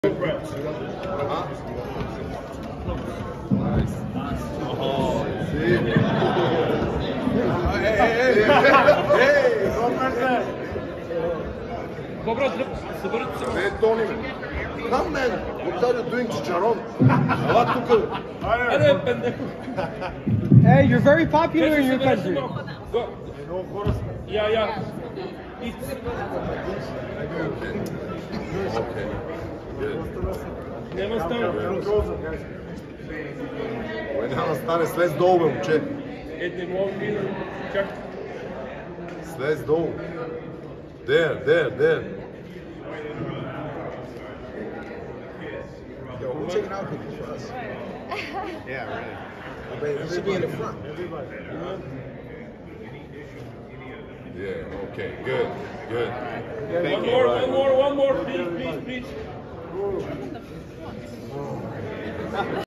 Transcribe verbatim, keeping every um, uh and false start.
Kubrat. Uh-huh. Nice. Oh, see? Hey, hey, hey! Hey! Kubrat, sıfır sıfır. Wait, don't even. Come, man. What are you doing, Chicharon? What took it? Hadi ben de. Hey, you're very popular in your country. Go. Yeah, yeah. Eat. Okay. Good. Nema stane. Ovo nema stane, slez do ove, uče. Edne mogu bilo. Čak. Slez do ove. There, there, there. Yo, who's taking out pictures for us? Yeah, really. But it should be in the front. Yeah, okay, good, good. One more, one more, one more, please, please, please.